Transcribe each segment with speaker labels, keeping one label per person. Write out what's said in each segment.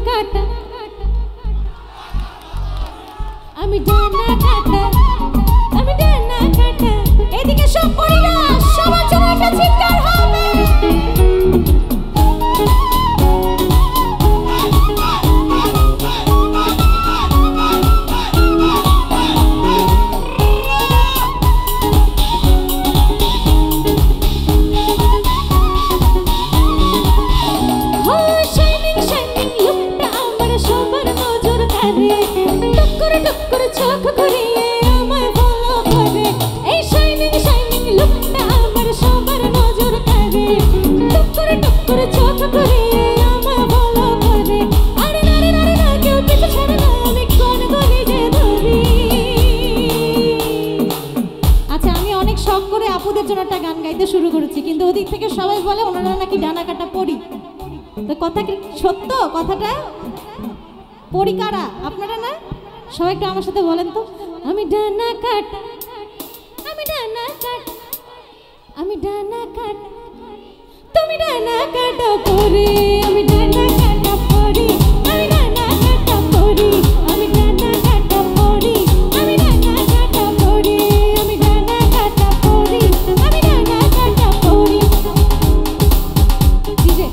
Speaker 1: কাটা আমি ডানা কাটা আমি ডানা কাটা এদিকে সব পড়িরা সবার জন্য একটা চিৎকার হবে গান গাইতে শুরু করেছি কিন্তু ওদিক থেকে সবাই বলে ওনারা নাকি ডানা কাটা পরি তো কথা কি সত্য কথাটা পরি কারা আপনারা না সবাই একটু আমার সাথে বলেন তো আমি ডানা কাটা আমি ডানা কাটা আমি ডানা কাটা তুমি ডানা কাটা পরি আমি ডানা কাটা পরি আমি ডানা কাটা পরি আমি ডানা কাটা পরি আমি ডানা কাটা পরি আমি ডানা কাটা পরি আমি ডানা কাটা পরি ডিজে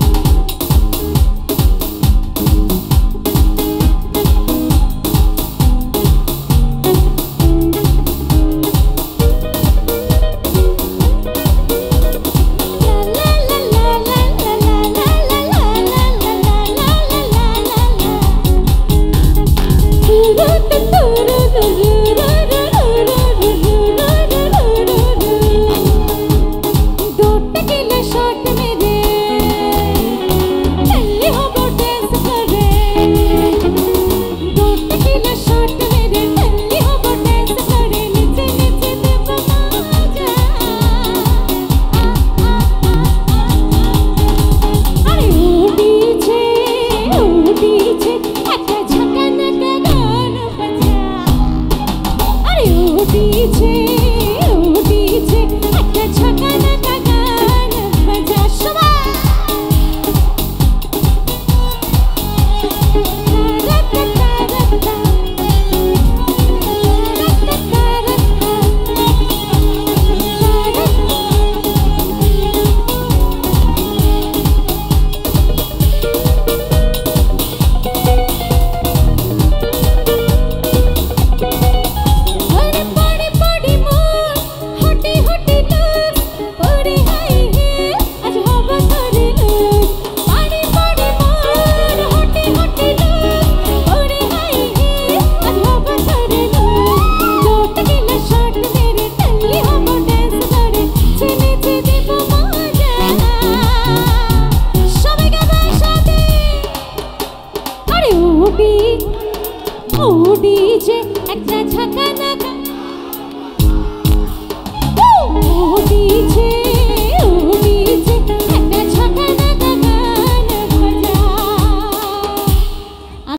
Speaker 1: DJ একটা ঝাঁকা